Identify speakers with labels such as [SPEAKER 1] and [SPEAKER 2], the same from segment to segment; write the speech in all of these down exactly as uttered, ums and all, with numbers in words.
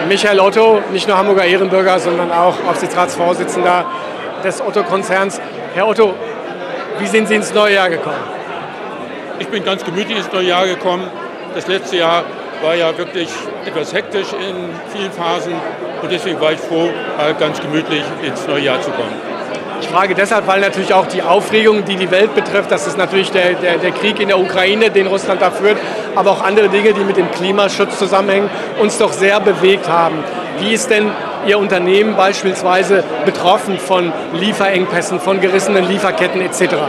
[SPEAKER 1] Michael Otto, nicht nur Hamburger Ehrenbürger, sondern auch Aufsichtsratsvorsitzender des Otto-Konzerns. Herr Otto, wie sind Sie ins neue Jahr gekommen?
[SPEAKER 2] Ich bin ganz gemütlich ins neue Jahr gekommen. Das letzte Jahr war ja wirklich etwas hektisch in vielen Phasen und deswegen war ich froh, halt ganz gemütlich ins neue Jahr zu kommen.
[SPEAKER 1] Ich frage deshalb, weil natürlich auch die Aufregung, die die Welt betrifft, das ist natürlich der, der, der Krieg in der Ukraine, den Russland da führt, aber auch andere Dinge, die mit dem Klimaschutz zusammenhängen, uns doch sehr bewegt haben. Wie ist denn Ihr Unternehmen beispielsweise betroffen von Lieferengpässen, von gerissenen Lieferketten et cetera?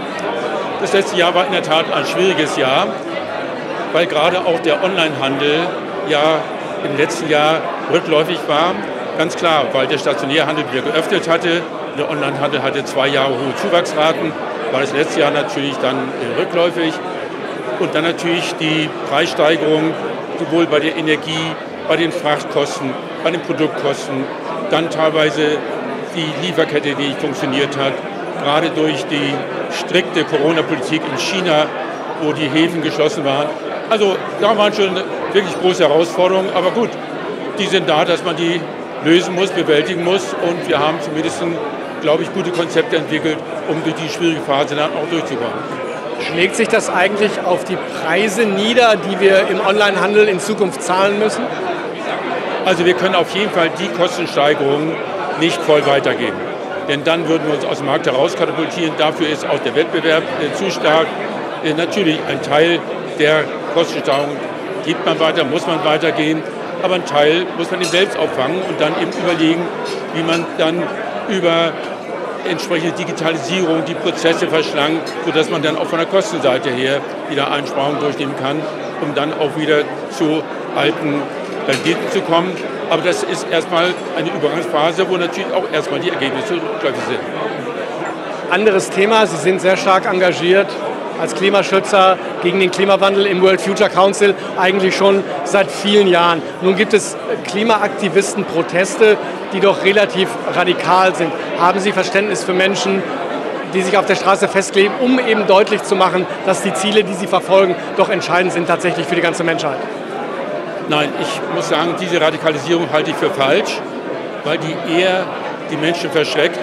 [SPEAKER 2] Das letzte Jahr war in der Tat ein schwieriges Jahr, weil gerade auch der Onlinehandel ja im letzten Jahr rückläufig war. Ganz klar, weil der Stationärhandel wieder geöffnet hatte. Der Onlinehandel hatte zwei Jahre hohe Zuwachsraten, war das letzte Jahr natürlich dann rückläufig. Und dann natürlich die Preissteigerung, sowohl bei der Energie, bei den Frachtkosten, bei den Produktkosten, dann teilweise die Lieferkette, die nicht funktioniert hat, gerade durch die strikte Corona-Politik in China, wo die Häfen geschlossen waren. Also da waren schon wirklich große Herausforderungen, aber gut, die sind da, dass man die lösen muss, bewältigen muss und wir haben zumindest, glaube ich, gute Konzepte entwickelt, um durch die schwierige Phase dann auch durchzukommen.
[SPEAKER 1] Schlägt sich das eigentlich auf die Preise nieder, die wir im Onlinehandel in Zukunft zahlen müssen?
[SPEAKER 2] Also wir können auf jeden Fall die Kostensteigerungen nicht voll weitergeben. Denn dann würden wir uns aus dem Markt herauskatapultieren. Dafür ist auch der Wettbewerb äh, zu stark. Äh, natürlich ein Teil der Kostensteigerung gibt man weiter, muss man weitergehen. Aber ein Teil muss man eben selbst auffangen und dann eben überlegen, wie man dann über entsprechende Digitalisierung die Prozesse verschlankt, sodass man dann auch von der Kostenseite her wieder Einsparungen durchnehmen kann, um dann auch wieder zu alten Renditen zu kommen. Aber das ist erstmal eine Übergangsphase, wo natürlich auch erstmal die Ergebnisse rückläufig sind.
[SPEAKER 1] Anderes Thema, Sie sind sehr stark engagiert als Klimaschützer gegen den Klimawandel im World Future Council, eigentlich schon seit vielen Jahren. Nun gibt es Klimaaktivisten-Proteste, die doch relativ radikal sind. Haben Sie Verständnis für Menschen, die sich auf der Straße festkleben, um eben deutlich zu machen, dass die Ziele, die sie verfolgen, doch entscheidend sind tatsächlich für die ganze Menschheit?
[SPEAKER 2] Nein, ich muss sagen, diese Radikalisierung halte ich für falsch, weil die eher die Menschen verschreckt.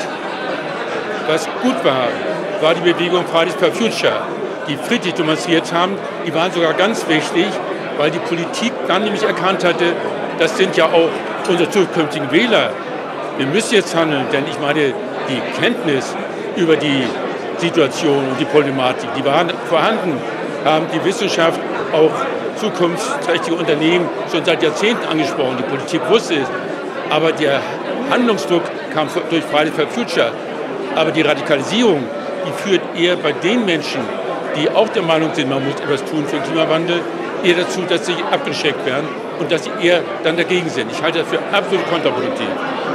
[SPEAKER 2] Was gut war, war die Bewegung Fridays for Future, die friedlich demonstriert haben. Die waren sogar ganz wichtig, weil die Politik dann nämlich erkannt hatte, das sind ja auch unsere zukünftigen Wähler. Wir müssen jetzt handeln, denn ich meine, die Kenntnis über die Situation und die Problematik, die waren vorhanden, haben die Wissenschaft auch zukunftsträchtige Unternehmen schon seit Jahrzehnten angesprochen. Die Politik wusste es, aber der Handlungsdruck kam durch Fridays for Future. Aber die Radikalisierung, die führt eher bei den Menschen, die auch der Meinung sind, man muss etwas tun für den Klimawandel, eher dazu, dass sie abgeschreckt werden und dass sie eher dann dagegen sind. Ich halte das für absolut kontraproduktiv.